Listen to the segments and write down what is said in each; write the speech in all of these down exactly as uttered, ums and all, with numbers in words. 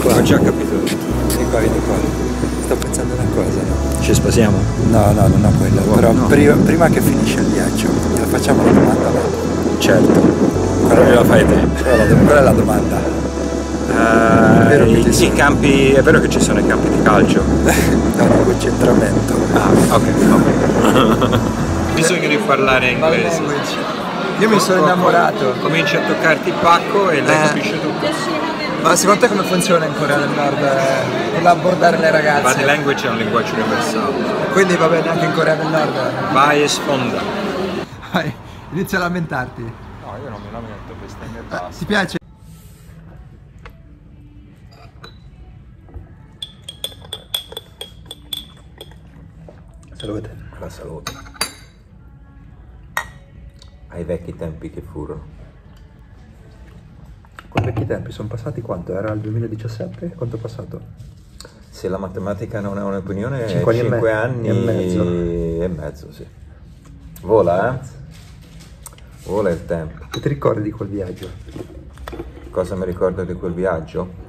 qua. Ho già capito tutto. Vieni qua, vieni qua. Sto pensando una cosa, no? Ci spasiamo? No, no, non ho quello. Wow, Però no. prima, prima che finisce il viaggio, gliela facciamo la domanda a me. Certo. Quella Però la fai te. Quella è la, quella è la domanda. Uh, È vero che i, ci sono. i campi, è vero che ci sono i campi di calcio? No, di concentramento. Ah, ok, ok. Bisogna di parlare inglese. Io mi sono innamorato. Cominci a toccarti il pacco e lei Eh. capisce tutto. Ma secondo te come funziona in Corea del Nord eh, abbordare le ragazze? Body language è un linguaggio universale. Quindi va bene anche in Corea del Nord? Vai e sfonda. Vai, inizia a lamentarti. No, io non mi lamento, bestemmie e Ah, basta. ti piace? Salute. La salute. Ai vecchi tempi che furono. Con vecchi tempi sono passati quanto? Era il duemiladiciassette? Quanto è passato? Se la matematica non è un'opinione, Cinque anni e cinque me- anni e mezzo. e mezzo, sì. Vola, eh? Vola il tempo. Che ti ricordi di quel viaggio? Cosa mi ricordo di quel viaggio?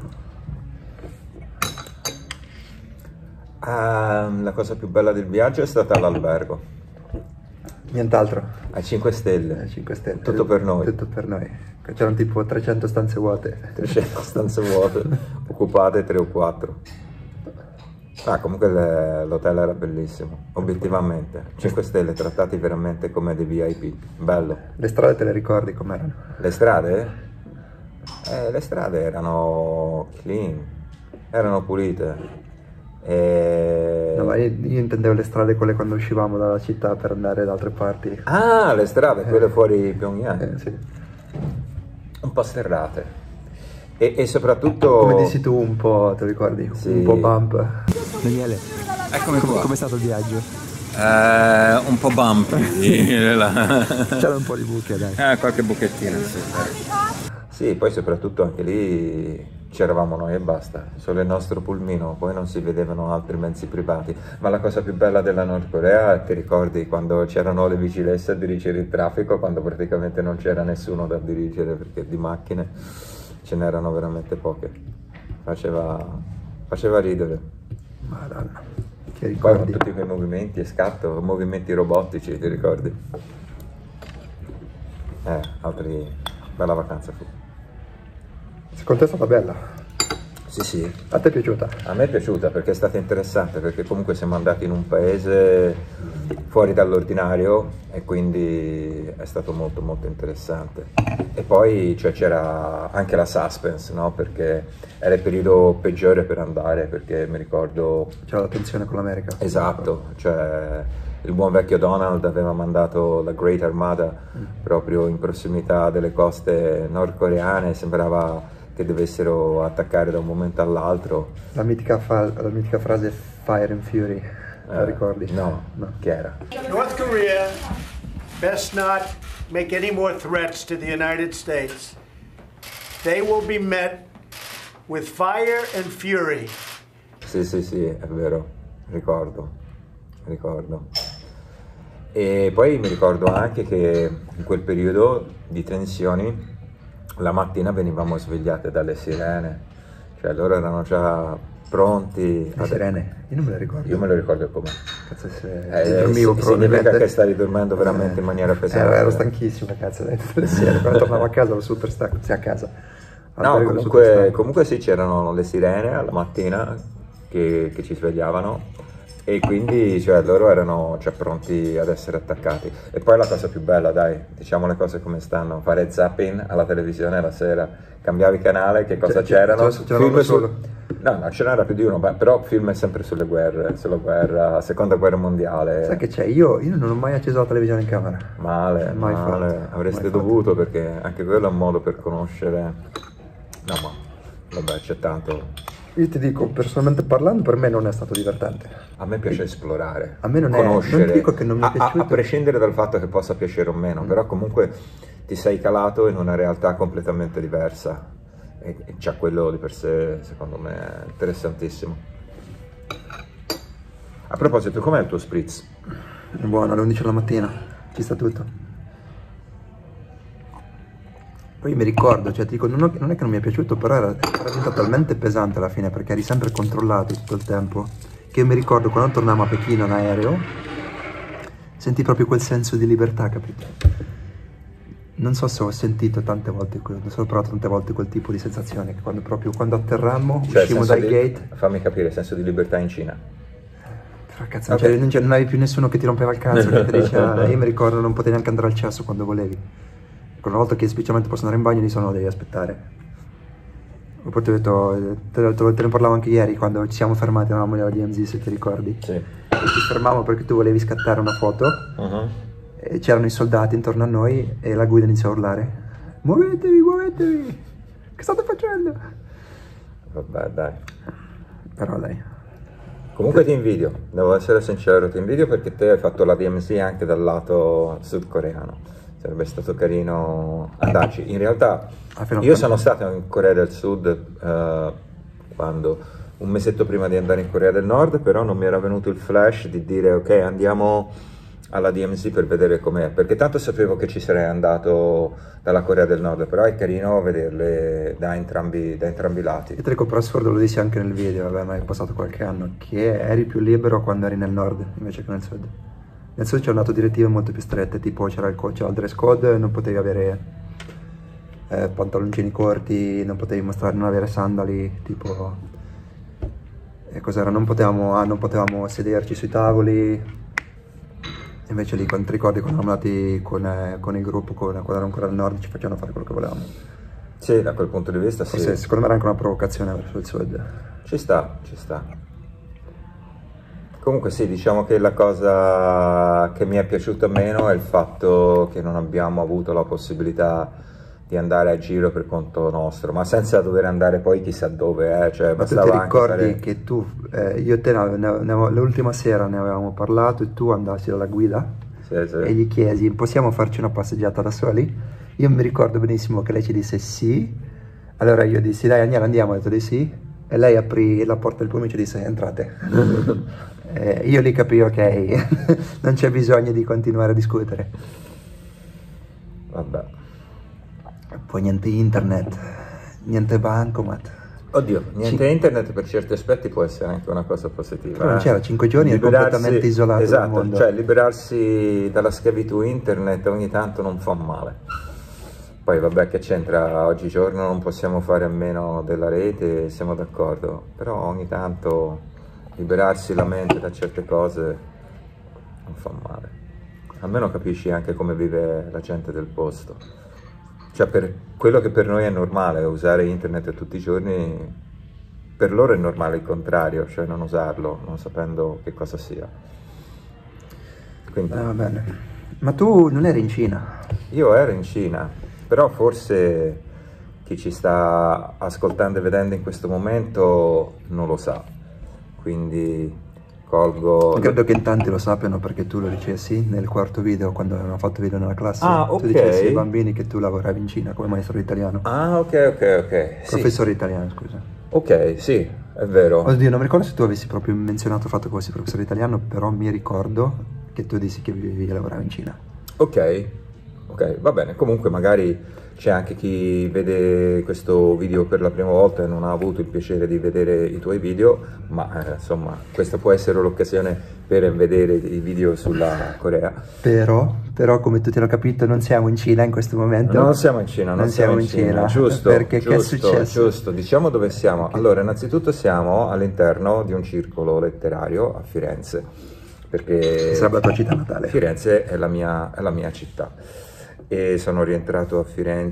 Ah, la cosa più bella del viaggio è stata l'albergo. Nient'altro. A cinque stelle. Eh, cinque stelle. Tutto per noi. Tutto per noi. C'erano tipo trecento stanze vuote. trecento stanze vuote, occupate tre o quattro. Ah, comunque le- l'hotel era bellissimo, obiettivamente. cinque stelle, trattati veramente come dei V I P. Bello. Le strade te le ricordi com'erano? Le strade? Eh, le strade erano clean, erano pulite. E... No, ma io, io intendevo le strade quelle quando uscivamo dalla città per andare da altre parti. Ah, le strade, quelle fuori Pyongyang. Eh, sì. Un po' sterrate. E, e soprattutto... Come dissi tu un po', te lo ricordi? Sì. Un po' bump. Daniele, Eccomi qua. com'è stato il viaggio? Eh, un po' bumpy. C'era un po' di buche, dai. Eh, qualche buchettina, sì. Sì, poi soprattutto anche lì c'eravamo noi e basta, solo il nostro pulmino, poi non si vedevano altri mezzi privati. Ma la cosa più bella della Nord Corea, ti ricordi quando c'erano le vigilesse a dirigere il traffico, quando praticamente non c'era nessuno da dirigere perché di macchine ce n'erano veramente poche. Faceva, faceva ridere. Madonna, che Poi ricordi. con tutti quei movimenti e scatto, movimenti robotici, ti ricordi? Eh, altri... bella vacanza fu. Secondo te è stata bella? Sì, sì. A te è piaciuta? A me è piaciuta perché è stata interessante, perché comunque siamo andati in un paese fuori dall'ordinario e quindi è stato molto molto interessante. E poi cioè, c'era anche la suspense, no? Perché era il periodo peggiore per andare, perché mi ricordo... C'era la tensione con l'America. Esatto, cioè il buon vecchio Donald aveva mandato la Great Armada proprio in prossimità delle coste nordcoreane, sembrava che dovessero attaccare da un momento all'altro. La mitica, fa- la mitica frase Fire and Fury, la Eh, ricordi? No, No. che era? North Korea best not make any more threats to the United States. They will be met with fire and fury. Sì, sì, sì, è vero, ricordo, ricordo. E poi mi ricordo anche che in quel periodo di tensioni la mattina venivamo svegliate dalle sirene, cioè loro erano già pronti. Le sirene? Io non me le ricordo. Io me lo ricordo come. Cazzo, se Eh, dormivo si- probabilmente. significa che stavi dormendo veramente in maniera Eh, pesante. ero stanchissimo, cazzo, dai, tutte le sere. Quando tornavo a casa ero super stanco, sì, a casa. No, Albergo ero super comunque, stanco. comunque sì, c'erano le sirene alla mattina che, che ci svegliavano e quindi cioè, loro erano cioè, pronti ad essere attaccati. E poi la cosa più bella, dai, diciamo le cose come stanno, fare zapping alla televisione la sera, cambiavi canale, che cosa Cioè, c'erano? c'era- c'era uno solo? No, no, ce n'era più di uno, beh, però film sempre sulle guerre, sulla guerra, seconda guerra mondiale. Sai che c'è? Io, io non ho mai acceso la televisione in camera. Male, Mai male, fatto, avreste mai fatto. dovuto perché anche quello è un modo per conoscere. No, ma vabbè, c'è tanto. Io ti dico, personalmente parlando, per me non è stato divertente. A me piace esplorare, A me non è- conoscere, non dico che non mi è a- a- piaciuto. A, prescindere dal fatto che possa piacere o meno, però comunque ti sei calato in una realtà completamente diversa e, e già quello di per sé, secondo me, è interessantissimo. A proposito, com'è il tuo spritz? Buono, alle undici della mattina, ci sta tutto. Poi mi ricordo, cioè ti dico, non, ho, non è che non mi è piaciuto, però era, era diventato talmente pesante alla fine perché eri sempre controllato tutto il tempo, che io mi ricordo quando tornavamo a Pechino in aereo, senti proprio quel senso di libertà, capito? Non so se ho sentito tante volte, non so, ho provato tante volte quel tipo di sensazione, che quando proprio, quando atterrammo, Cioè, uscimmo dal di, gate... Fammi capire, senso di libertà in Cina. Però cazzo, okay. non, non avevi più nessuno che ti rompeva il cazzo, che ti diceva, io mi ricordo non potevi neanche andare al cesso quando volevi. Una volta che semplicemente posso andare in bagno, di sono devi aspettare. Oppure ti ho detto, te, te, te ne parlavo anche ieri, quando ci siamo fermati, eravamo alla D M Z, se ti ricordi. Sì. E ci fermavamo perché tu volevi scattare una foto, uh-huh. E c'erano i soldati intorno a noi e la guida iniziò a urlare: muovetevi, muovetevi, che state facendo? Vabbè, dai. Però dai. Comunque ti invidio, devo essere sincero, ti invidio perché te hai fatto la D M Z anche dal lato sudcoreano. Sarebbe stato carino andarci. In realtà io sono stato in Corea del Sud uh, quando, un mesetto prima di andare in Corea del Nord, però non mi era venuto il flash di dire ok, andiamo alla D M Z per vedere com'è, perché tanto sapevo che ci sarei andato dalla Corea del Nord, però è carino vederle da entrambi, da entrambi i lati. E te per assurdo lo dissi anche nel video, vabbè, ma è passato qualche anno, che eri più libero quando eri nel nord invece che nel sud. Nel sud c'erano direttive molto più strette, tipo c'era il, il dress code, non potevi avere eh, pantaloncini corti, non potevi mostrare, non avere sandali, tipo... E cos'era? Non potevamo, ah, non potevamo sederci sui tavoli. Invece lì, quando ti ricordi, quando eravamo andati con, eh, con il gruppo, con, quando ero ancora al nord, ci facevano fare quello che volevamo. Sì, da quel punto di vista sì. Forse, secondo me era anche una provocazione verso il sud. Ci sta, ci sta. Comunque sì, diciamo che la cosa che mi è piaciuta meno è il fatto che non abbiamo avuto la possibilità di andare a giro per conto nostro, ma senza dover andare poi chissà dove, eh. Cioè, ma tu ti ricordi fare... che tu, eh, io e te l'ultima sera ne avevamo parlato e tu andassi dalla guida, sì, sì. E gli chiesi, possiamo farci una passeggiata da soli? Io mi ricordo benissimo che lei ci disse sì, allora io dissi dai Agnella andiamo, ho detto di sì, e lei aprì la porta del pomeriggio e disse entrate. eh, io lì capii ok, non c'è bisogno di continuare a discutere. Vabbè. Poi niente internet, niente bancomat. Oddio, niente Cin internet per certi aspetti può essere anche una cosa positiva. Però non c'era, eh? cinque giorni è completamente isolato esatto, dal mondo. Cioè liberarsi dalla schiavitù internet ogni tanto non fa male. Poi vabbè, che c'entra, oggigiorno non possiamo fare a meno della rete, siamo d'accordo, però ogni tanto liberarsi la mente da certe cose non fa male. Almeno capisci anche come vive la gente del posto. Cioè, per quello che per noi è normale, usare internet tutti i giorni, per loro è normale il contrario, cioè non usarlo, non sapendo che cosa sia. Quindi... Ah, va bene. Ma tu non eri in Cina? Io ero in Cina, però forse chi ci sta ascoltando e vedendo in questo momento non lo sa, quindi... Colgo... Credo che in tanti lo sappiano perché tu lo dicessi nel quarto video, quando avevamo fatto video nella classe. Ah, ok. Tu dicessi ai bambini che tu lavoravi in Cina come maestro di italiano. Ah, ok, ok, ok. Professore sì. italiano, scusa. Ok, sì, è vero. Oddio, non mi ricordo se tu avessi proprio menzionato il fatto che fossi professore italiano, però mi ricordo che tu dissi che vivevi e lavoravi in Cina. Ok, ok, va bene. Comunque magari c'è anche chi vede questo video per la prima volta e non ha avuto il piacere di vedere i tuoi video, ma eh, insomma questa può essere l'occasione per vedere i video sulla Corea. Però, però come tutti hanno capito non siamo in Cina in questo momento. Non siamo in Cina, non, non siamo, siamo in Cina, Cina. Giusto, perché giusto, che è successo? Giusto, diciamo dove siamo. Perché? Allora, innanzitutto siamo all'interno di un circolo letterario a Firenze, perché sarebbe la tua città natale. Firenze è la mia, è la mia città. E sono rientrato a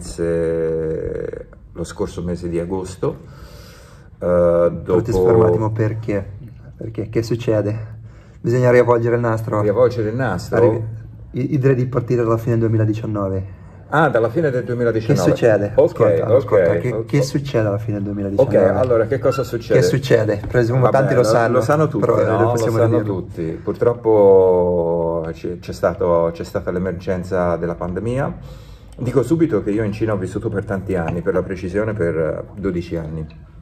Firenze lo scorso mese di agosto. Uh, dopo... Ti fermo un attimo, perché? Perché che succede? Bisogna riavvolgere il nastro. Riavvolgere il nastro? Arrivi... Io direi di partire dalla fine del duemiladiciannove. Ah, dalla fine del duemiladiciannove. Che succede? Ok, ascolta, ok. Ascolta, che, okay. che succede alla fine del duemiladiciannove? Ok, allora che cosa succede? Che succede? Presumo Vabbè, tanti lo sanno. Lo sanno tutti, però, no? Lo sanno dirlo. tutti. Purtroppo c'è stata l'emergenza della pandemia. Dico subito che io in Cina ho vissuto per tanti anni, per la precisione per dodici anni.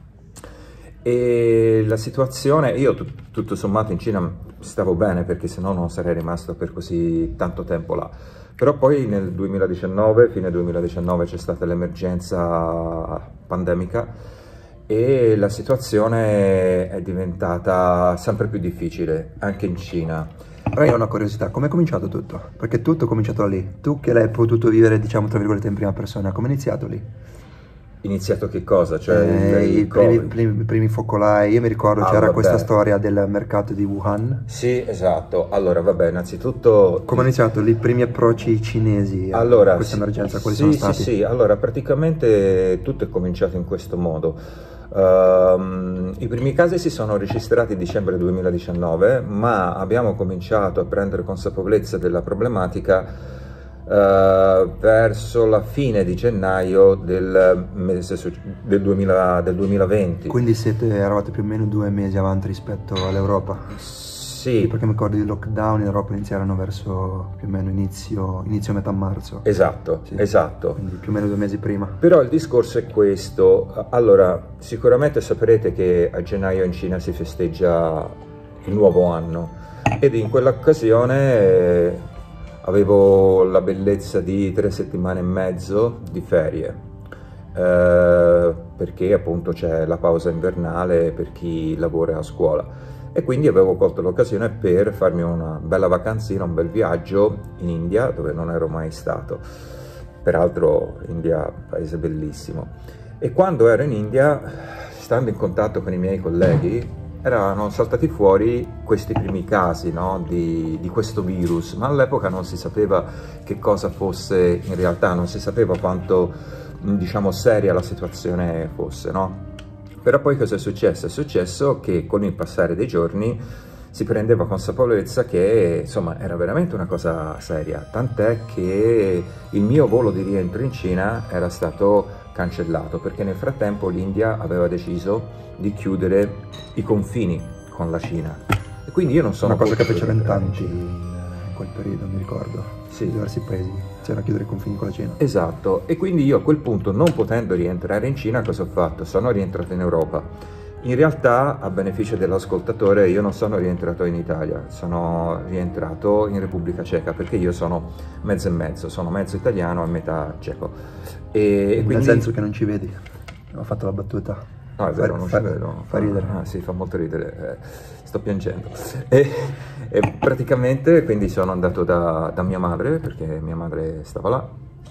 E la situazione, io tutto sommato in Cina stavo bene perché sennò non sarei rimasto per così tanto tempo là. Però poi nel duemiladiciannove, fine duemiladiciannove, c'è stata l'emergenza pandemica e la situazione è diventata sempre più difficile, anche in Cina. Però io ho una curiosità, come è cominciato tutto? Perché tutto è cominciato da lì. Tu che l'hai potuto vivere, diciamo, tra virgolette, in prima persona, come è iniziato lì? Iniziato che cosa? Cioè Eh, il, il i primi, Covid? primi- primi focolai, io mi ricordo Ah, c'era vabbè. questa storia del mercato di Wuhan. Sì, esatto. Allora, vabbè, innanzitutto... Come è iniziato lì i primi approcci cinesi a Allora, questa sì, emergenza? Quali sì, sono sì, stati? sì, allora praticamente tutto è cominciato in questo modo. Ehm, i primi casi si sono registrati a dicembre duemiladiciannove, ma abbiamo cominciato a prendere consapevolezza della problematica eh, verso la fine di gennaio del, mese, suc- del, duemila, del duemilaventi. Quindi siete, eravate più o meno due mesi avanti rispetto all'Europa? Sì, Sì, perché mi ricordo i lockdown in Europa iniziarono verso più o meno inizio, inizio metà marzo. esatto, Sì. esatto. Quindi più o meno due mesi prima. Però il discorso è questo. Allora, sicuramente saprete che a gennaio in Cina si festeggia il nuovo anno ed in quell'occasione eh, avevo la bellezza di tre settimane e mezzo di ferie, eh, perché appunto c'è la pausa invernale per chi lavora a scuola. E quindi avevo colto l'occasione per farmi una bella vacanzina, un bel viaggio in India, dove non ero mai stato. Peraltro India, paese bellissimo. E quando ero in India, stando in contatto con i miei colleghi, erano saltati fuori questi primi casi, no, di, di questo virus, ma all'epoca non si sapeva che cosa fosse in realtà, non si sapeva quanto, diciamo, seria la situazione fosse, no? Però poi cosa è successo? È successo che con il passare dei giorni si prendeva consapevolezza che insomma era veramente una cosa seria, tant'è che il mio volo di rientro in Cina era stato cancellato perché nel frattempo l'India aveva deciso di chiudere i confini con la Cina e quindi io non sono Una cosa che potuto fecero in rientrare tanti Cina. in quel periodo, mi ricordo. Sì. In diversi paesi c'era a chiudere i confini con la Cina. Esatto, e quindi io a quel punto, non potendo rientrare in Cina, cosa ho fatto? Sono rientrato in Europa. In realtà, a beneficio dell'ascoltatore, io non sono rientrato in Italia, sono rientrato in Repubblica Ceca, perché io sono mezzo e mezzo, sono mezzo italiano e metà ceco. E Nel quindi... senso che non ci vedi. Ho fatto la battuta. No, è vero, Fa- non fa- ci vedo. Fa ridere. Ah, sì, fa molto ridere, eh, sto piangendo. E, e praticamente quindi sono andato da, da mia madre, perché mia madre stava là,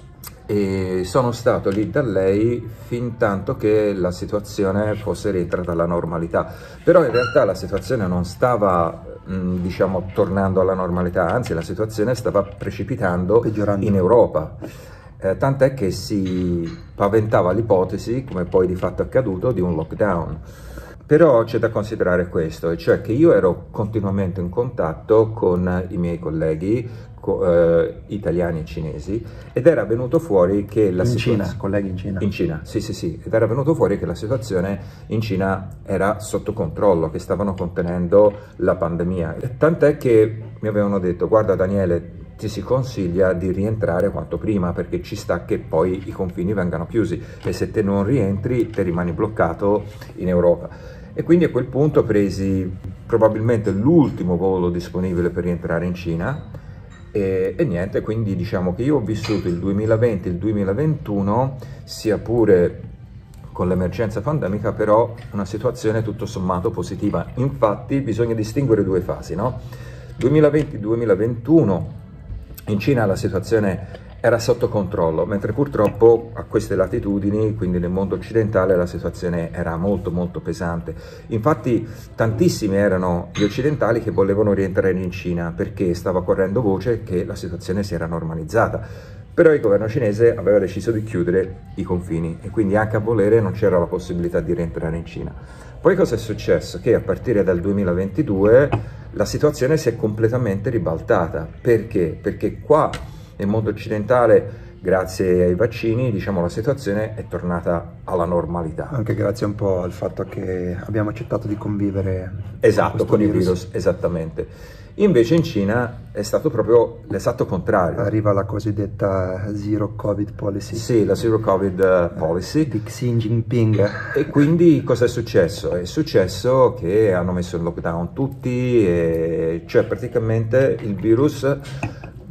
e sono stato lì da lei fin tanto che la situazione fosse rientrata alla normalità. Però in realtà la situazione non stava, mh, diciamo, tornando alla normalità, anzi la situazione stava precipitando Peggiorando. in Europa. Eh, tant'è che si paventava l'ipotesi, come poi di fatto è accaduto, di un lockdown. Però c'è da considerare questo, e cioè che io ero continuamente in contatto con i miei colleghi co- eh, italiani e cinesi ed era venuto fuori che la In situazione... Cina, colleghi in Cina. In Cina, sì sì sì, ed era venuto fuori che la situazione in Cina era sotto controllo, che stavano contenendo la pandemia. E tant'è che mi avevano detto, guarda Daniele, ti si consiglia di rientrare quanto prima perché ci sta che poi i confini vengano chiusi e se te non rientri te rimani bloccato in Europa. E quindi a quel punto presi probabilmente l'ultimo volo disponibile per rientrare in Cina e, e niente, quindi diciamo che io ho vissuto il duemilaventi e il duemilaventuno sia pure con l'emergenza pandemica, però una situazione tutto sommato positiva. Infatti bisogna distinguere due fasi, no? duemilaventi duemilaventuno in Cina la situazione era sotto controllo, mentre purtroppo a queste latitudini, quindi nel mondo occidentale, la situazione era molto molto pesante. Infatti tantissimi erano gli occidentali che volevano rientrare in Cina perché stava correndo voce che la situazione si era normalizzata. Però il governo cinese aveva deciso di chiudere i confini e quindi anche a volere non c'era la possibilità di rientrare in Cina. Poi cosa è successo? Che a partire dal duemilaventidue la situazione si è completamente ribaltata. Perché? Perché qua nel mondo occidentale, grazie ai vaccini, diciamo, la situazione è tornata alla normalità. Anche grazie un po' al fatto che abbiamo accettato di convivere Esatto, con con il questo virus, esattamente. Invece in Cina è stato proprio l'esatto contrario. Arriva la cosiddetta Zero Covid Policy Sì, la Zero Covid Policy. di Xi Jinping. E quindi cosa è successo? È successo che hanno messo in lockdown tutti, e cioè praticamente il virus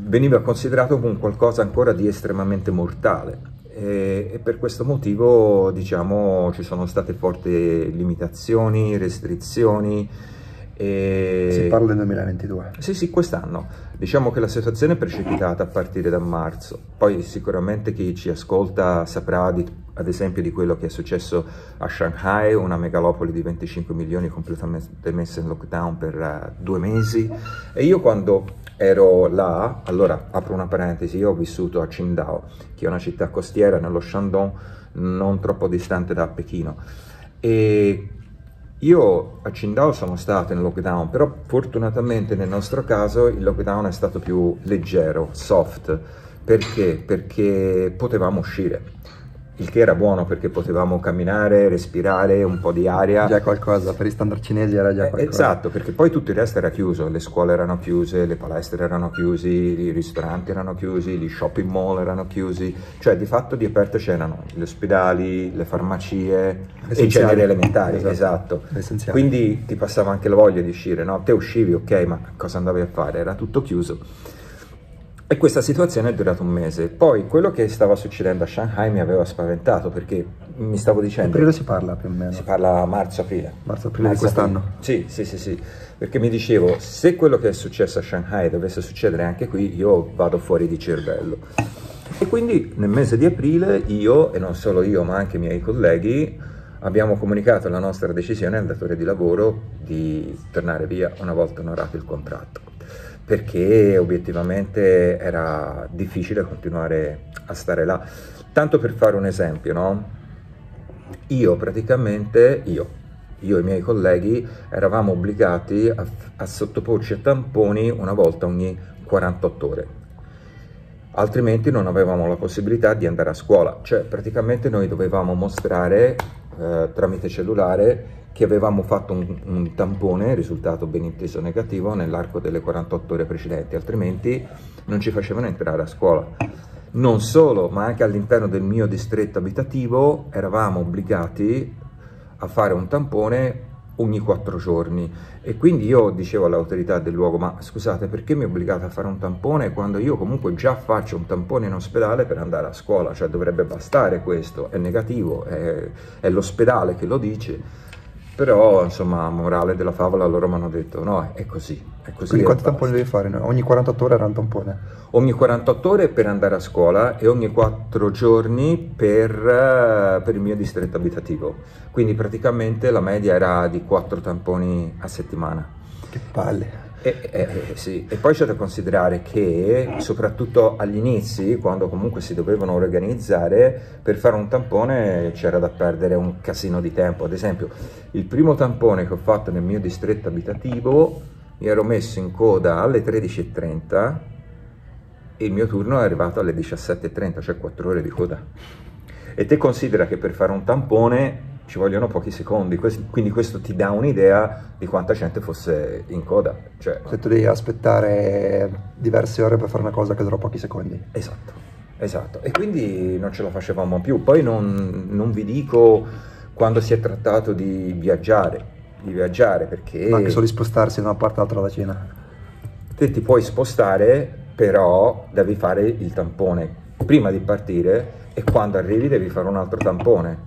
veniva considerato come qualcosa ancora di estremamente mortale. E, e per questo motivo, diciamo, ci sono state forti limitazioni, restrizioni. E... Si parla del duemilaventidue. Sì, sì, quest'anno. Diciamo che la situazione è precipitata a partire da marzo. Poi sicuramente chi ci ascolta saprà, di, ad esempio, di quello che è successo a Shanghai, una megalopoli di venticinque milioni completamente messa in lockdown per uh, due mesi. E io quando ero là, allora apro una parentesi, io ho vissuto a Qingdao, che è una città costiera nello Shandong, non troppo distante da Pechino. E io a Qingdao sono stato in lockdown, però fortunatamente nel nostro caso il lockdown è stato più leggero, soft. Perché? Perché potevamo uscire. Il che era buono perché potevamo camminare, respirare un po' di aria. Già qualcosa, per i standard cinesi era già qualcosa. Esatto, perché poi tutto il resto era chiuso, le scuole erano chiuse, le palestre erano chiusi, i ristoranti erano chiusi, gli shopping mall erano chiusi, cioè di fatto di aperto c'erano gli ospedali, le farmacie e i centri elementari, esatto. esatto. Quindi ti passava anche la voglia di uscire, no? Te uscivi, ok, ma cosa andavi a fare? Era tutto chiuso. E questa situazione è durata un mese. Poi quello che stava succedendo a Shanghai mi aveva spaventato perché mi stavo dicendo... Che periodo si parla più o meno? Si parla marzo-aprile. Marzo-aprile di quest'anno? Sì, sì, sì, sì. Perché mi dicevo, se quello che è successo a Shanghai dovesse succedere anche qui, io vado fuori di cervello. E quindi nel mese di aprile io, e non solo io ma anche i miei colleghi, abbiamo comunicato la nostra decisione al datore di lavoro di tornare via una volta onorato il contratto. Perché obiettivamente era difficile continuare a stare là. Tanto per fare un esempio, no? Io praticamente, io, io e i miei colleghi eravamo obbligati a, a sottoporci a tamponi una volta ogni quarantotto ore. Altrimenti non avevamo la possibilità di andare a scuola. Cioè praticamente noi dovevamo mostrare eh, tramite cellulare che avevamo fatto un, un tampone, risultato ben inteso negativo, nell'arco delle quarantotto ore precedenti, altrimenti non ci facevano entrare a scuola. Non solo, ma anche all'interno del mio distretto abitativo eravamo obbligati a fare un tampone ogni quattro giorni. E quindi io dicevo all'autorità del luogo, ma scusate, perché mi obbligate a fare un tampone quando io comunque già faccio un tampone in ospedale per andare a scuola? Cioè dovrebbe bastare questo, è negativo, è, è l'ospedale che lo dice. Però, insomma, morale della favola, loro mi hanno detto, no, è così, è così. Quindi quanti tamponi devi fare? No? Ogni quarantotto ore era un tampone? Ogni quarantotto ore per andare a scuola e ogni quattro giorni per, uh, per il mio distretto abitativo. Quindi praticamente la media era di quattro tamponi a settimana. Che palle. E, e, sì. E poi c'è da considerare che soprattutto agli inizi, quando comunque si dovevano organizzare, per fare un tampone c'era da perdere un casino di tempo. Ad esempio, il primo tampone che ho fatto nel mio distretto abitativo, mi ero messo in coda alle tredici e trenta e il mio turno è arrivato alle diciassette e trenta, cioè quattro ore di coda. E te considera che per fare un tampone ci vogliono pochi secondi, quindi questo ti dà un'idea di quanta gente fosse in coda. Cioè... Se tu devi aspettare diverse ore per fare una cosa che dura pochi secondi. Esatto, esatto. E quindi non ce la facevamo più. Poi non, non vi dico quando si è trattato di viaggiare, di viaggiare perché... Ma anche solo di spostarsi da una parte all'altra della Cina. Te ti puoi spostare, però devi fare il tampone prima di partire e quando arrivi devi fare un altro tampone.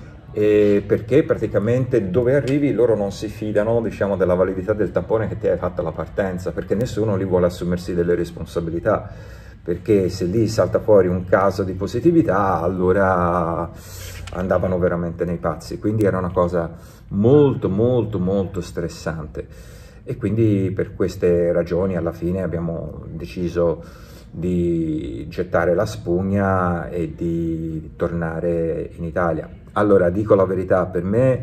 E perché praticamente dove arrivi loro non si fidano, diciamo, della validità del tampone che ti hai fatto alla partenza, perché nessuno lì vuole assumersi delle responsabilità, perché se lì salta fuori un caso di positività allora andavano veramente nei pazzi. Quindi era una cosa molto molto molto stressante e quindi per queste ragioni alla fine abbiamo deciso di gettare la spugna e di tornare in Italia. Allora, dico la verità, per me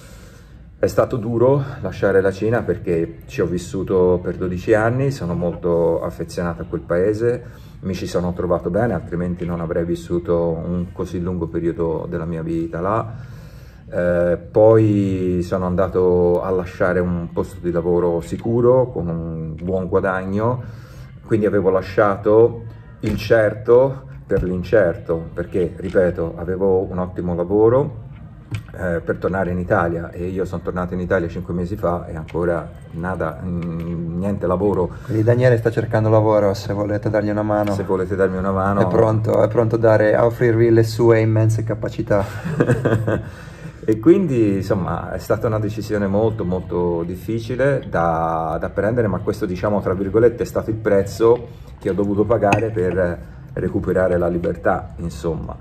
è stato duro lasciare la Cina perché ci ho vissuto per dodici anni, sono molto affezionato a quel paese, mi ci sono trovato bene, altrimenti non avrei vissuto un così lungo periodo della mia vita là. Eh, poi sono andato a lasciare un posto di lavoro sicuro, con un buon guadagno, quindi avevo lasciato il certo per l'incerto, perché, ripeto, avevo un ottimo lavoro, eh, per tornare in Italia, e io sono tornato in Italia cinque mesi fa e ancora nada, mh, niente lavoro. Quindi Daniele sta cercando lavoro, se volete dargli una mano. Se volete darmi una mano. È pronto, è pronto a, dare, a offrirvi le sue immense capacità. E quindi insomma è stata una decisione molto molto difficile da, da prendere, ma questo, diciamo tra virgolette, è stato il prezzo che ho dovuto pagare per recuperare la libertà, insomma.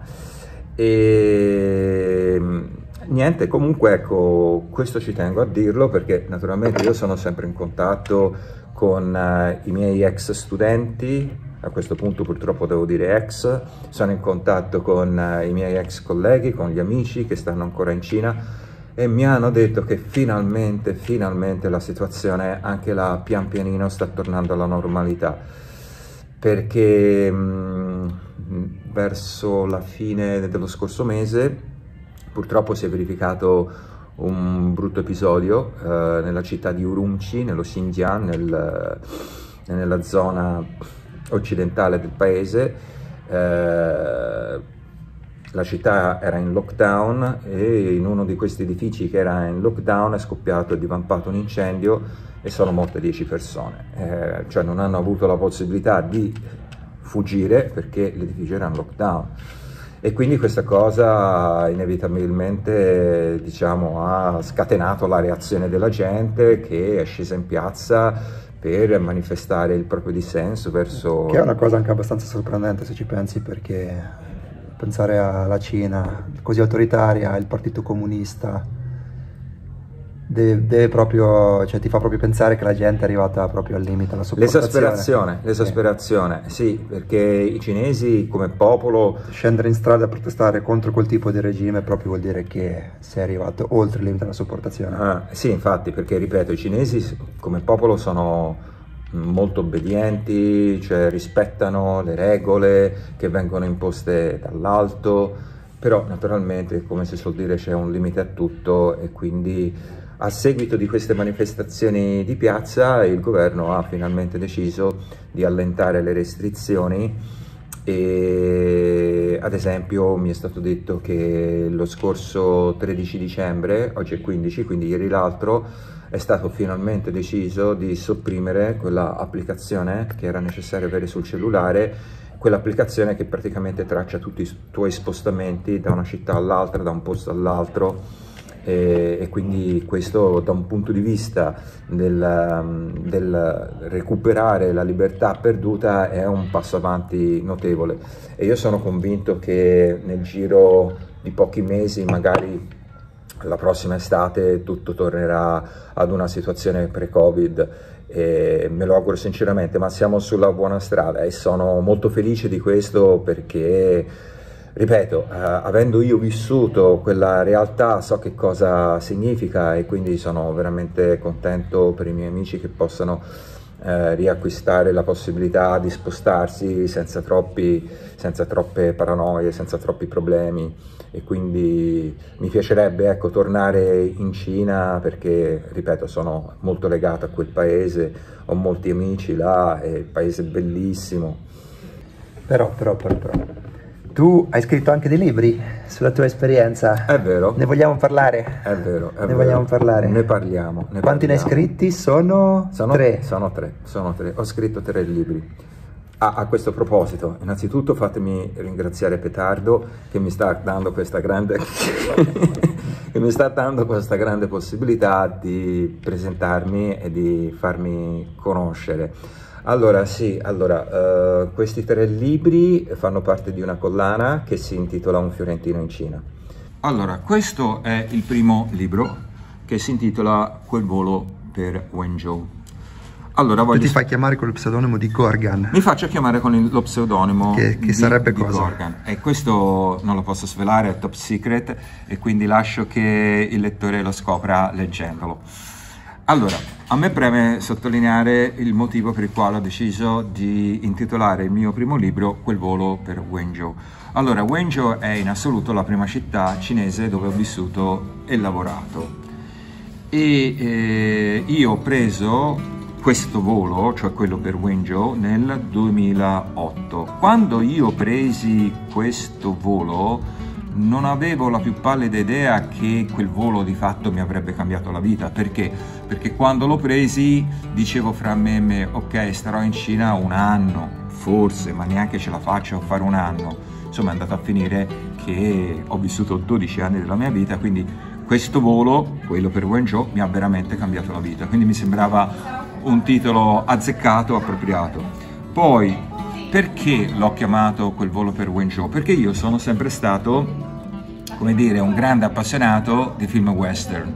E niente, comunque ecco, questo ci tengo a dirlo perché naturalmente io sono sempre in contatto con uh, i miei ex studenti. A questo punto purtroppo devo dire ex, sono in contatto con uh, i miei ex colleghi, con gli amici che stanno ancora in Cina e mi hanno detto che finalmente, finalmente la situazione anche là pian pianino sta tornando alla normalità, perché mh, verso la fine dello scorso mese purtroppo si è verificato un brutto episodio uh, nella città di Urumqi, nello Xinjiang, nel, nella zona occidentale del paese. Eh, la città era in lockdown e in uno di questi edifici che era in lockdown è scoppiato e divampato un incendio e sono morte dieci persone, eh, cioè non hanno avuto la possibilità di fuggire perché l'edificio era in lockdown, e quindi questa cosa inevitabilmente, diciamo, ha scatenato la reazione della gente che è scesa in piazza per manifestare il proprio dissenso verso... Che è una cosa anche abbastanza sorprendente se ci pensi, perché pensare alla Cina così autoritaria, il partito comunista, deve, deve proprio, cioè ti fa proprio pensare che la gente è arrivata proprio al limite, alla sopportazione. L'esasperazione, l'esasperazione, sì. sì, perché i cinesi come popolo... Scendere in strada a protestare contro quel tipo di regime proprio vuol dire che sei arrivato oltre il limite della sopportazione. Ah, sì, infatti, perché ripeto, i cinesi come popolo sono molto obbedienti, cioè rispettano le regole che vengono imposte dall'alto, però naturalmente, come si suol dire, c'è un limite a tutto, e quindi a seguito di queste manifestazioni di piazza il governo ha finalmente deciso di allentare le restrizioni. E ad esempio mi è stato detto che lo scorso tredici dicembre, oggi è quindici, quindi ieri l'altro, è stato finalmente deciso di sopprimere quella applicazione che era necessario avere sul cellulare, quell'applicazione che praticamente traccia tutti i tuoi spostamenti da una città all'altra, da un posto all'altro. E, e quindi questo, da un punto di vista del, del recuperare la libertà perduta, è un passo avanti notevole, e io sono convinto che nel giro di pochi mesi, magari la prossima estate, tutto tornerà ad una situazione pre-Covid, e me lo auguro sinceramente, ma siamo sulla buona strada e sono molto felice di questo perché, ripeto, eh, avendo io vissuto quella realtà so che cosa significa, e quindi sono veramente contento per i miei amici che possano eh, riacquistare la possibilità di spostarsi senza, troppi, senza troppe paranoie, senza troppi problemi. E quindi mi piacerebbe, ecco, tornare in Cina perché, ripeto, sono molto legato a quel paese, ho molti amici là, è il paese è bellissimo. Però, però, però, però... Tu hai scritto anche dei libri sulla tua esperienza. È vero. Ne vogliamo parlare? È vero, è ne vero. vogliamo parlare? Ne parliamo. Ne Quanti parliamo. ne hai scritti? Sono, sono tre. Sono tre, sono tre. Ho scritto tre libri. Ah, a questo proposito, innanzitutto fatemi ringraziare Petardo che mi sta dando questa grande che mi sta dando questa grande possibilità di presentarmi e di farmi conoscere. Allora, sì, allora, uh, questi tre libri fanno parte di una collana che si intitola Un fiorentino in Cina. Allora, questo è il primo libro che si intitola Quel volo per Wenzhou. Allora, voglio... Tu ti fai chiamare con lo pseudonimo di Gorgan. Mi faccio chiamare con il, lo pseudonimo che, che di, sarebbe di cosa? Gorgan. E questo non lo posso svelare, è top secret, e quindi lascio che il lettore lo scopra leggendolo. Allora, a me preme sottolineare il motivo per il quale ho deciso di intitolare il mio primo libro Quel volo per Wenzhou. Allora, Wenzhou è in assoluto la prima città cinese dove ho vissuto e lavorato. E eh, io ho preso questo volo, cioè quello per Wenzhou, nel duemilaotto. Quando io presi questo volo non avevo la più pallida idea che quel volo di fatto mi avrebbe cambiato la vita. Perché? Perché quando l'ho presi dicevo fra me e me, ok, starò in Cina un anno, forse, ma neanche ce la faccio a fare un anno. Insomma, è andato a finire che ho vissuto dodici anni della mia vita, quindi questo volo, quello per Wenzhou, mi ha veramente cambiato la vita. Quindi mi sembrava un titolo azzeccato, appropriato. Poi, perché l'ho chiamato quel volo per Wenzhou? Perché io sono sempre stato, come dire, un grande appassionato di film western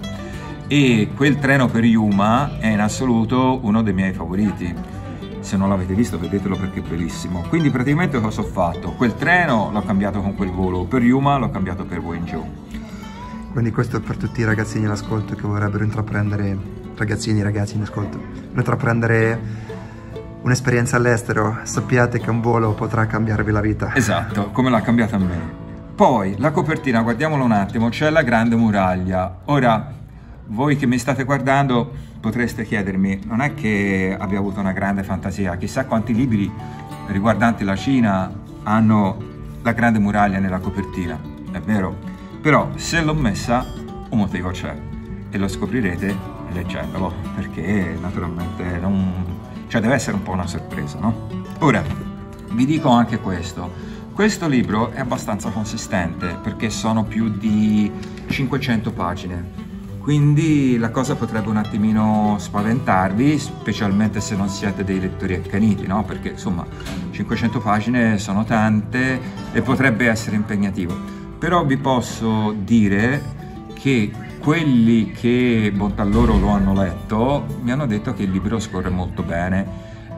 e quel Treno per Yuma è in assoluto uno dei miei favoriti. Se non l'avete visto, vedetelo perché è bellissimo. Quindi praticamente cosa ho fatto? Quel treno l'ho cambiato con quel volo, per Yuma l'ho cambiato per Wenzhou. Quindi questo è per tutti i ragazzini in ascolto che vorrebbero intraprendere, ragazzini, ragazzi in ascolto, intraprendere un'esperienza all'estero. Sappiate che un volo potrà cambiarvi la vita. Esatto, come l'ha cambiata a me. Poi, la copertina, guardiamola un attimo, c'è la Grande Muraglia. Ora, voi che mi state guardando potreste chiedermi, non è che abbia avuto una grande fantasia, chissà quanti libri riguardanti la Cina hanno la Grande Muraglia nella copertina, è vero? Però se l'ho messa un motivo c'è e lo scoprirete leggendolo, perché naturalmente non... cioè deve essere un po' una sorpresa, no? Ora, vi dico anche questo, questo libro è abbastanza consistente perché sono più di cinquecento pagine. Quindi la cosa potrebbe un attimino spaventarvi, specialmente se non siete dei lettori accaniti, no? Perché insomma cinquecento pagine sono tante e potrebbe essere impegnativo. Però vi posso dire che quelli che, bontà loro, lo hanno letto, mi hanno detto che il libro scorre molto bene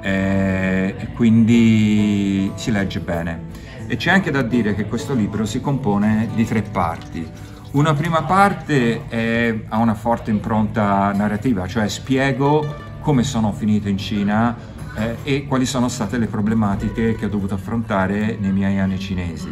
eh, e quindi si legge bene. E c'è anche da dire che questo libro si compone di tre parti. Una prima parte è, ha una forte impronta narrativa, cioè spiego come sono finito in Cina eh, e quali sono state le problematiche che ho dovuto affrontare nei miei anni cinesi.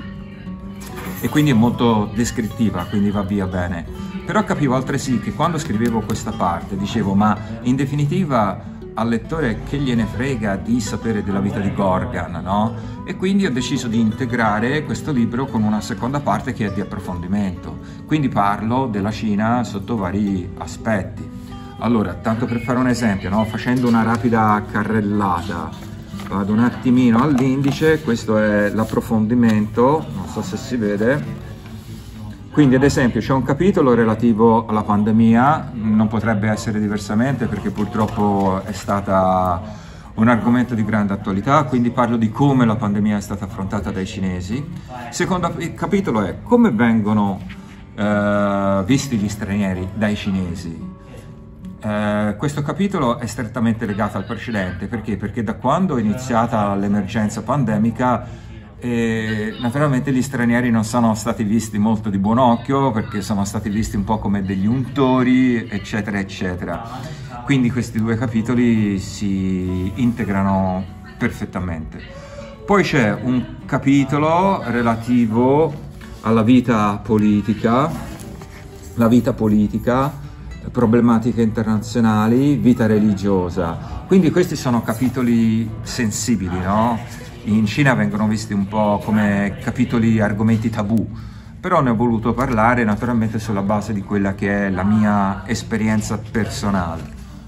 E quindi è molto descrittiva, quindi va via bene. Però capivo altresì che quando scrivevo questa parte dicevo, ma in definitiva al lettore che gliene frega di sapere della vita di Gorgan, no? E quindi ho deciso di integrare questo libro con una seconda parte che è di approfondimento. Quindi parlo della Cina sotto vari aspetti. Allora, tanto per fare un esempio, no? Facendo una rapida carrellata, vado un attimino all'indice, questo è l'approfondimento, non so se si vede. Quindi ad esempio c'è un capitolo relativo alla pandemia, non potrebbe essere diversamente perché purtroppo è stata un argomento di grande attualità, quindi parlo di come la pandemia è stata affrontata dai cinesi. Secondo capitolo è come vengono eh, visti gli stranieri dai cinesi. Eh, questo capitolo è strettamente legato al precedente, perché? Perché da quando è iniziata l'emergenza pandemica e naturalmente gli stranieri non sono stati visti molto di buon occhio perché sono stati visti un po' come degli untori, eccetera eccetera. Quindi questi due capitoli si integrano perfettamente. Poi c'è un capitolo relativo alla vita politica, la vita politica, problematiche internazionali, vita religiosa. Quindi questi sono capitoli sensibili, no? In Cina vengono visti un po' come capitoli, argomenti tabù, però ne ho voluto parlare naturalmente sulla base di quella che è la mia esperienza personale.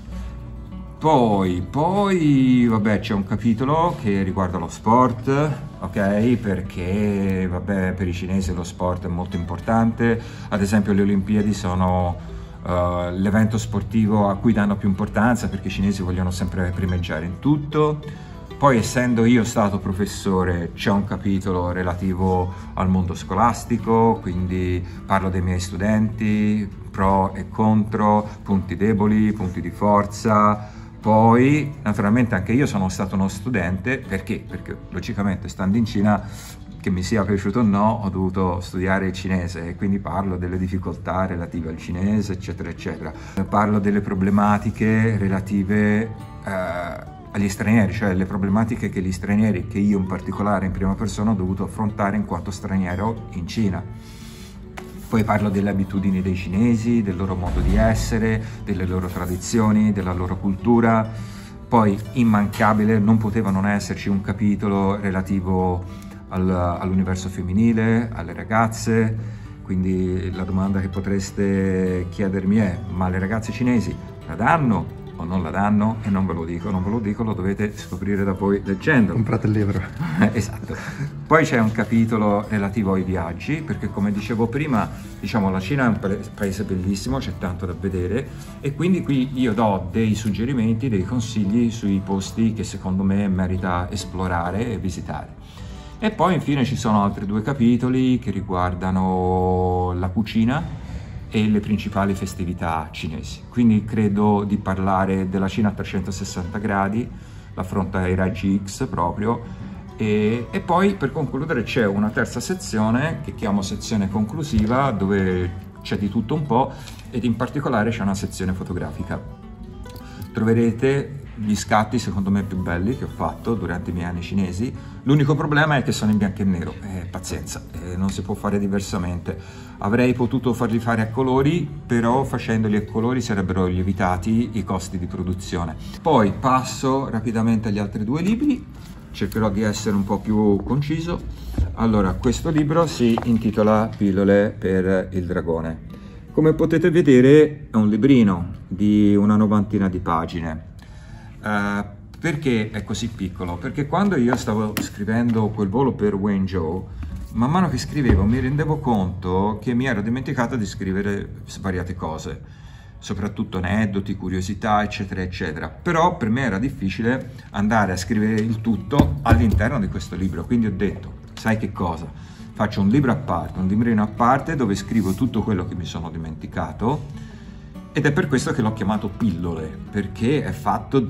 Poi, poi vabbè, c'è un capitolo che riguarda lo sport, ok? Perché vabbè, per i cinesi lo sport è molto importante, ad esempio le Olimpiadi sono uh, l'evento sportivo a cui danno più importanza perché i cinesi vogliono sempre primeggiare in tutto. Poi, essendo io stato professore, c'è un capitolo relativo al mondo scolastico, quindi parlo dei miei studenti, pro e contro, punti deboli, punti di forza. Poi, naturalmente, anche io sono stato uno studente, perché? Perché logicamente, stando in Cina, che mi sia piaciuto o no, ho dovuto studiare il cinese e quindi parlo delle difficoltà relative al cinese, eccetera, eccetera. Parlo delle problematiche relative eh, agli stranieri, cioè le problematiche che gli stranieri, che io in particolare in prima persona ho dovuto affrontare in quanto straniero in Cina. Poi parlo delle abitudini dei cinesi, del loro modo di essere, delle loro tradizioni, della loro cultura. Poi immancabile, non poteva non esserci un capitolo relativo al, all'universo femminile, alle ragazze, quindi la domanda che potreste chiedermi è: ma le ragazze cinesi la danno o non la danno? E non ve lo dico, non ve lo dico, lo dovete scoprire da voi leggendo. Comprate il libro. Esatto. Poi c'è un capitolo relativo ai viaggi, perché come dicevo prima, diciamo, la Cina è un paese bellissimo, c'è tanto da vedere, e quindi qui io do dei suggerimenti, dei consigli sui posti che secondo me merita esplorare e visitare. E poi infine ci sono altri due capitoli che riguardano la cucina e le principali festività cinesi. Quindi credo di parlare della Cina a trecentosessanta gradi, l'affronta ai raggi X proprio, e, e poi per concludere c'è una terza sezione che chiamo sezione conclusiva, dove c'è di tutto un po', ed in particolare c'è una sezione fotografica. Troverete gli scatti secondo me più belli che ho fatto durante i miei anni cinesi. L'unico problema è che sono in bianco e nero, eh, pazienza, eh, non si può fare diversamente. Avrei potuto farli fare a colori, però facendoli a colori sarebbero lievitati i costi di produzione. Poi passo rapidamente agli altri due libri, cercherò di essere un po' più conciso. Allora, questo libro si intitola Pillole per il dragone. Come potete vedere è un librino di una novantina di pagine. Uh, perché è così piccolo? Perché quando io stavo scrivendo quel volo per Wenzhou, man mano che scrivevo mi rendevo conto che mi ero dimenticato di scrivere svariate cose, soprattutto aneddoti, curiosità, eccetera eccetera. Però per me era difficile andare a scrivere il tutto all'interno di questo libro, quindi ho detto: sai che cosa? Faccio un libro a parte, un librino a parte dove scrivo tutto quello che mi sono dimenticato. Ed è per questo che l'ho chiamato Pillole, perché è fatto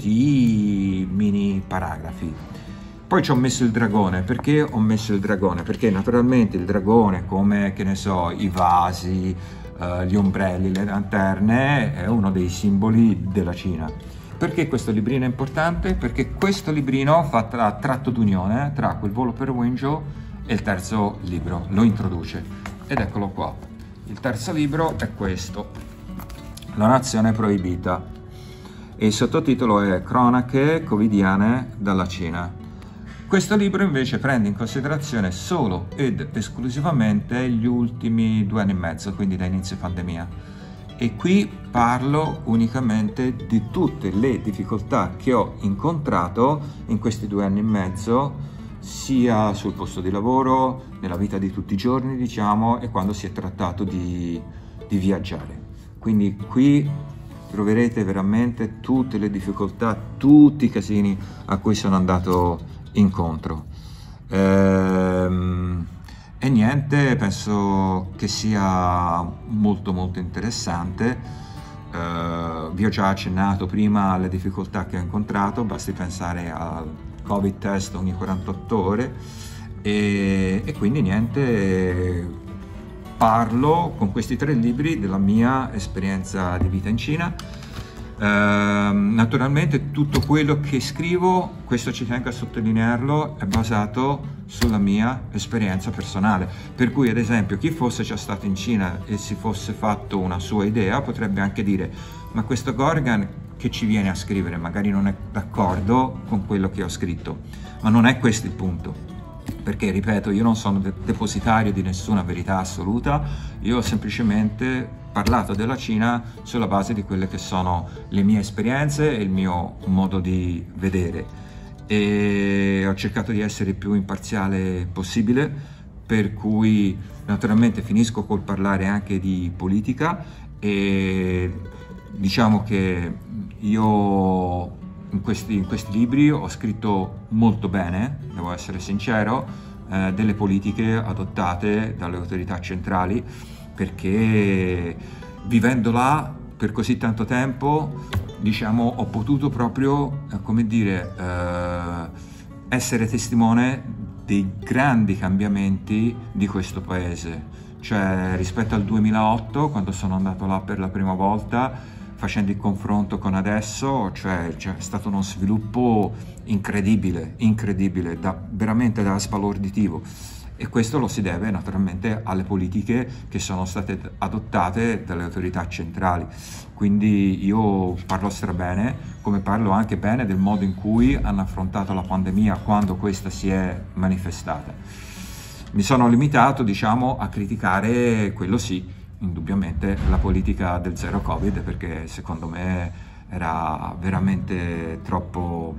di mini paragrafi. Poi ci ho messo il dragone. Perché ho messo il dragone? Perché naturalmente il dragone, come, che ne so, i vasi, uh, gli ombrelli, le lanterne, è uno dei simboli della Cina. Perché questo librino è importante? Perché questo librino fa tra, tratto d'unione tra quel volo per Wenzhou e il terzo libro, lo introduce. Ed eccolo qua. Il terzo libro è questo, La nazione proibita, e il sottotitolo è Cronache covidiane dalla Cina. Questo libro invece prende in considerazione solo ed esclusivamente gli ultimi due anni e mezzo, quindi da inizio pandemia. E qui parlo unicamente di tutte le difficoltà che ho incontrato in questi due anni e mezzo, sia sul posto di lavoro, nella vita di tutti i giorni, diciamo, e quando si è trattato di, di viaggiare. Quindi qui troverete veramente tutte le difficoltà, tutti i casini a cui sono andato incontro. Ehm, e niente, penso che sia molto molto interessante. Ehm, vi ho già accennato prima alle difficoltà che ho incontrato, basti pensare al Covid test ogni quarantotto ore, e, e quindi niente. Parlo con questi tre libri della mia esperienza di vita in Cina. Eh, naturalmente tutto quello che scrivo, questo ci tengo a sottolinearlo, è basato sulla mia esperienza personale. Per cui, ad esempio, chi fosse già stato in Cina e si fosse fatto una sua idea potrebbe anche dire: ma questo Gorgan che ci viene a scrivere? Magari non è d'accordo con quello che ho scritto. Ma non è questo il punto. Perché, ripeto, io non sono de- depositario di nessuna verità assoluta, io ho semplicemente parlato della Cina sulla base di quelle che sono le mie esperienze e il mio modo di vedere, e ho cercato di essere il più imparziale possibile, per cui naturalmente finisco col parlare anche di politica, e diciamo che io In questi, in questi libri ho scritto molto bene, devo essere sincero, eh, delle politiche adottate dalle autorità centrali, perché vivendo là per così tanto tempo, diciamo, ho potuto proprio, eh, come dire, eh, essere testimone dei grandi cambiamenti di questo paese. Cioè, rispetto al duemilaotto, quando sono andato là per la prima volta, facendo il confronto con adesso, cioè c'è stato uno sviluppo incredibile, incredibile, da, veramente da sbalorditivo. E questo lo si deve naturalmente alle politiche che sono state adottate dalle autorità centrali. Quindi io parlo strabene, come parlo anche bene del modo in cui hanno affrontato la pandemia quando questa si è manifestata. mi sono limitato, diciamo, a criticare, quello sì, indubbiamente, la politica del zero Covid, perché secondo me era veramente troppo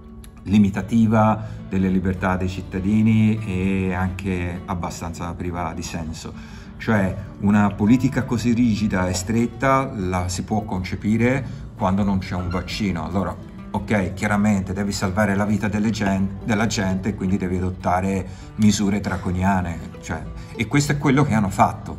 limitativa delle libertà dei cittadini e anche abbastanza priva di senso. Cioè, una politica così rigida e stretta la si può concepire quando non c'è un vaccino. Allora, ok, chiaramente devi salvare la vita delle gen- della gente, quindi devi adottare misure draconiane, cioè, e questo è quello che hanno fatto.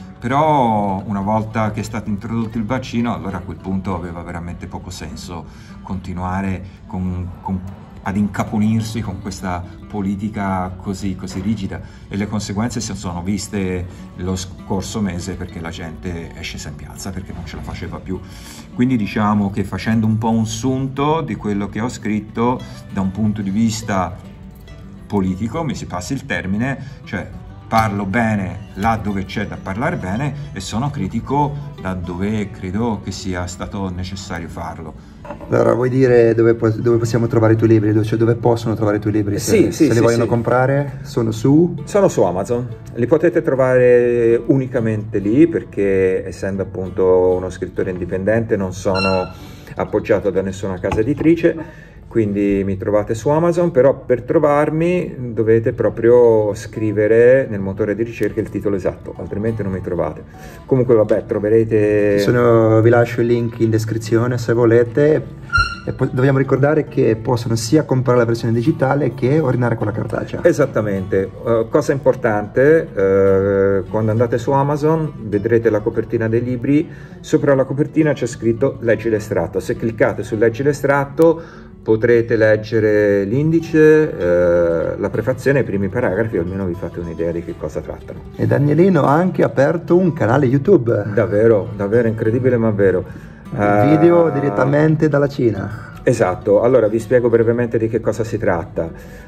Però una volta che è stato introdotto il vaccino, allora a quel punto aveva veramente poco senso continuare con, con ad incaponirsi con questa politica così, così rigida, e le conseguenze si sono viste lo scorso mese, perché la gente è scesa in piazza perché non ce la faceva più. Quindi diciamo che, facendo un po' un sunto di quello che ho scritto da un punto di vista politico, mi si passi il termine, cioè parlo bene là dove c'è da parlare bene e sono critico là dove credo che sia stato necessario farlo. Allora, vuoi dire dove, dove possiamo trovare i tuoi libri? Cioè, dove possono trovare i tuoi libri? Se, Sì, sì, se li sì, vogliono sì. comprare, sono su? Sono su Amazon, li potete trovare unicamente lì, perché essendo appunto uno scrittore indipendente non sono appoggiato da nessuna casa editrice, quindi mi trovate su Amazon. Però per trovarmi dovete proprio scrivere nel motore di ricerca il titolo esatto, altrimenti non mi trovate. Comunque vabbè, troverete... Sono, vi lascio il link in descrizione se volete. E poi dobbiamo ricordare che possono sia comprare la versione digitale che ordinare quella cartacea. Esattamente. Uh, cosa importante, uh, quando andate su Amazon vedrete la copertina dei libri, sopra la copertina c'è scritto leggi l'estratto. Se cliccate su leggi l'estratto potrete leggere l'indice, uh, la prefazione e i primi paragrafi, almeno vi fate un'idea di che cosa trattano. E Danielino ha anche aperto un canale YouTube. Davvero, davvero incredibile ma vero. Video Uh, direttamente dalla Cina. Esatto, allora vi spiego brevemente di che cosa si tratta.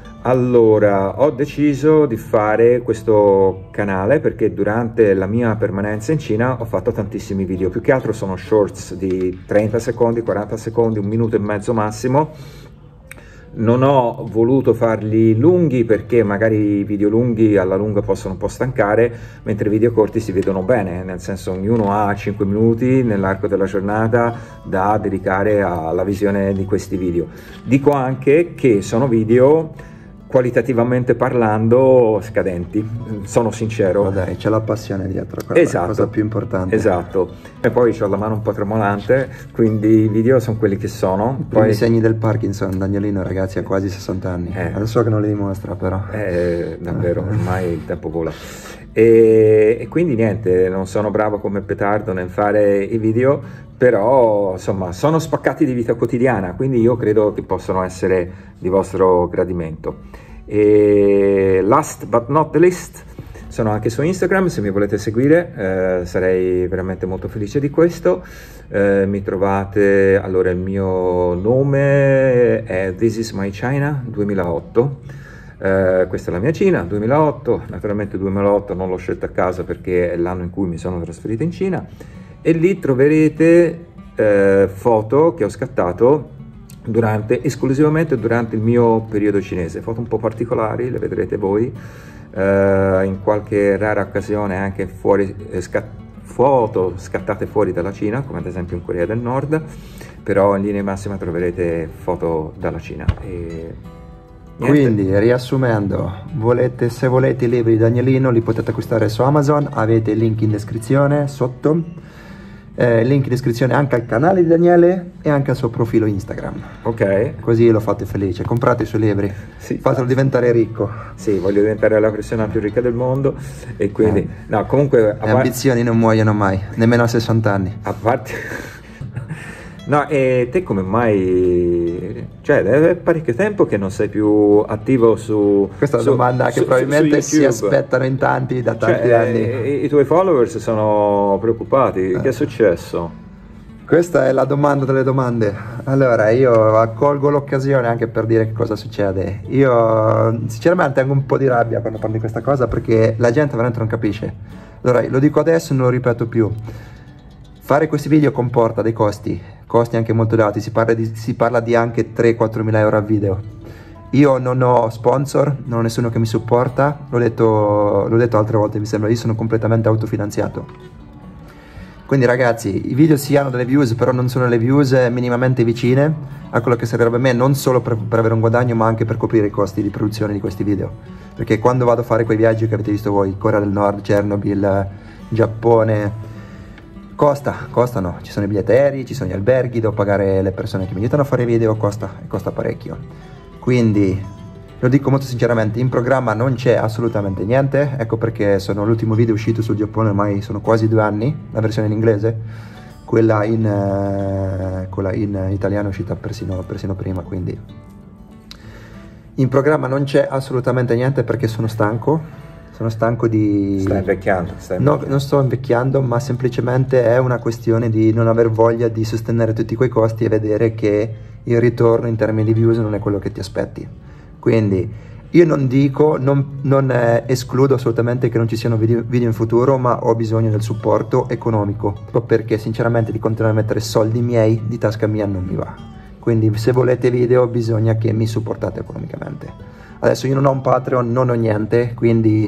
Allora, ho deciso di fare questo canale perché durante la mia permanenza in Cina ho fatto tantissimi video, più che altro sono shorts di trenta secondi, quaranta secondi, un minuto e mezzo massimo. Non ho voluto farli lunghi perché magari i video lunghi alla lunga possono un po' stancare, mentre i video corti si vedono bene, nel senso ognuno ha cinque minuti nell'arco della giornata da dedicare alla visione di questi video. Dico anche che sono video qualitativamente parlando scadenti, sono sincero. Oh dai, c'è la passione dietro, quella è la cosa più importante. Esatto, e poi ho la mano un po' tremolante, quindi i video sono quelli che sono. I primi poi... segni del Parkinson, Danielino ragazzi ha quasi sessanta anni, eh. non so che non li dimostra però. Eh, davvero, ormai il tempo vola. E, e quindi niente, non sono bravo come petardo nel fare i video, però insomma sono spaccati di vita quotidiana, quindi io credo che possano essere di vostro gradimento. E last but not the least, sono anche su Instagram, se mi volete seguire eh, sarei veramente molto felice di questo. Eh, mi trovate, allora il mio nome è This is my China duemilaotto. Uh, questa è la mia Cina, duemilaotto, naturalmente duemilaotto non l'ho scelta a caso perché è l'anno in cui mi sono trasferito in Cina, e lì troverete uh, foto che ho scattato durante, esclusivamente durante il mio periodo cinese, foto un po' particolari, le vedrete voi, uh, in qualche rara occasione anche fuori, eh, scat foto scattate fuori dalla Cina, come ad esempio in Corea del Nord, però in linea massima troverete foto dalla Cina. E... Niente. Quindi, riassumendo, volete, se volete i libri di Danielino li potete acquistare su Amazon, avete il link in descrizione sotto, eh, link in descrizione anche al canale di Daniele e anche al suo profilo Instagram. Ok. Così lo fate felice, comprate i suoi libri, Sì, fatelo diventare ricco. Sì, voglio diventare la persona più ricca del mondo e quindi, eh. no, comunque... Le ambizioni non muoiono mai, nemmeno a sessanta anni. A parte... No, e te come mai, cioè è parecchio tempo che non sei più attivo su... Questa è una su, domanda che su, probabilmente su si aspettano in tanti da tanti cioè, anni. I, I tuoi followers sono preoccupati, eh. Che è successo? Questa è la domanda delle domande. Allora, io accolgo l'occasione anche per dire che cosa succede. Io sinceramente tengo un po' di rabbia quando parlo di questa cosa perché la gente veramente non capisce. Allora, lo dico adesso e non lo ripeto più. Fare questi video comporta dei costi, costi anche molto elevati, si parla di, si parla di anche tre quattro mila euro al video. Io non ho sponsor, non ho nessuno che mi supporta, l'ho detto, l'ho detto altre volte mi sembra, io sono completamente autofinanziato. Quindi ragazzi, i video si hanno delle views, però non sono le views minimamente vicine a quello che servirebbe a me, non solo per, per avere un guadagno, ma anche per coprire i costi di produzione di questi video. Perché quando vado a fare quei viaggi che avete visto voi, Corea del Nord, Chernobyl, Giappone, costa, costano, ci sono i biglietti aerei, ci sono gli alberghi, devo pagare le persone che mi aiutano a fare i video, costa, costa parecchio. Quindi lo dico molto sinceramente, in programma non c'è assolutamente niente, ecco perché sono l'ultimo video uscito sul Giappone, ormai sono quasi due anni, la versione in inglese, quella in, eh, quella in italiano è uscita persino, persino prima, quindi in programma non c'è assolutamente niente perché sono stanco, sono stanco di... Stai invecchiando, stai No, invecchiando. non sto invecchiando, ma semplicemente è una questione di non aver voglia di sostenere tutti quei costi e vedere che il ritorno in termini di views non è quello che ti aspetti. Quindi io non dico, non, non eh, escludo assolutamente che non ci siano video, video in futuro, ma ho bisogno del supporto economico, perché sinceramente di continuare a mettere soldi miei di tasca mia non mi va. Quindi se volete video bisogna che mi supportate economicamente. Adesso io non ho un Patreon, non ho niente, quindi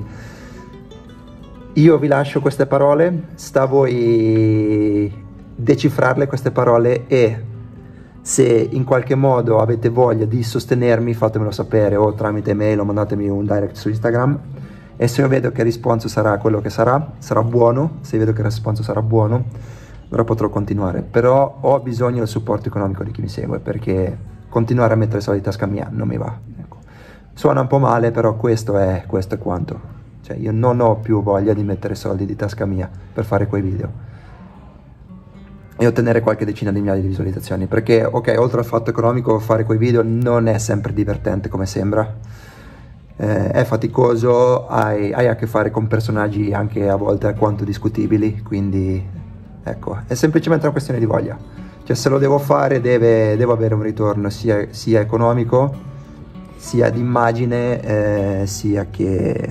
io vi lascio queste parole, sta a voi decifrarle queste parole e se in qualche modo avete voglia di sostenermi fatemelo sapere o tramite mail o mandatemi un direct su Instagram e se io vedo che il risponso sarà quello che sarà, sarà buono, se vedo che il risponso sarà buono allora potrò continuare, però ho bisogno del supporto economico di chi mi segue perché continuare a mettere soldi in tasca mia non mi va. Ecco. Suona un po' male però questo è, questo è quanto, cioè io non ho più voglia di mettere soldi di tasca mia per fare quei video e ottenere qualche decina di migliaia di visualizzazioni, perché ok, oltre al fatto economico fare quei video non è sempre divertente come sembra, eh, è faticoso, hai, hai a che fare con personaggi anche a volte alquanto discutibili, quindi ecco, è semplicemente una questione di voglia, cioè se lo devo fare deve, devo avere un ritorno sia, sia economico, sia di immagine, eh, sia che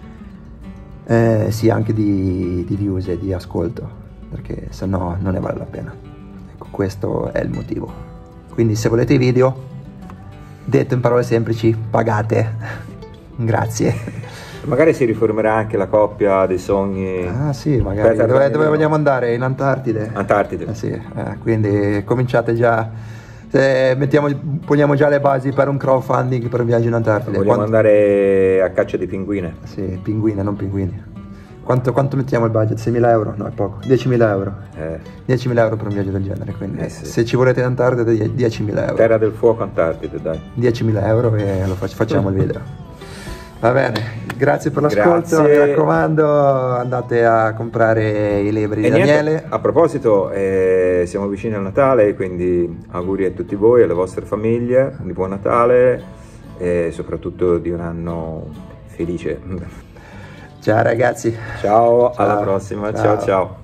eh, sia anche di, di views e di ascolto, perché se no non ne vale la pena. Ecco, questo è il motivo. Quindi se volete i video, detto in parole semplici, pagate. Grazie. Magari si riformerà anche la coppia dei sogni. Ah sì, magari. Peter Dove, Daniel dove no. vogliamo andare? In Antartide? Antartide. Eh sì, eh, quindi cominciate già, eh, mettiamo, poniamo già le basi per un crowdfunding per un viaggio in Antartide. Vogliamo Quanto... andare a caccia di pinguine. Sì, pinguine, non pinguini. Quanto, quanto mettiamo il budget? seimila euro? No, è poco. diecimila euro. Eh, diecimila euro per un viaggio del genere, quindi Eh sì. se ci volete in Antartide diecimila euro. Terra del fuoco Antartide, dai. diecimila euro e lo fac- facciamo il video. Va bene, grazie per l'ascolto, Grazie. mi raccomando andate a comprare i libri di E niente, Daniele. a proposito, eh, siamo vicini al Natale, quindi auguri a tutti voi, alle vostre famiglie, di buon Natale e soprattutto di un anno felice. Ciao ragazzi. Ciao, alla Ciao. prossima, Ciao. ciao ciao.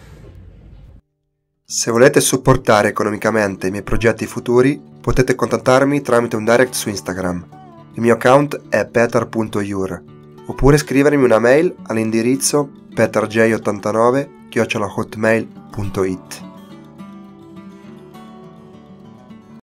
Se volete supportare economicamente i miei progetti futuri, potete contattarmi tramite un direct su Instagram. Il mio account è petar punto yur, oppure scrivermi una mail all'indirizzo petarj ottantanove chiocciola hotmail punto it.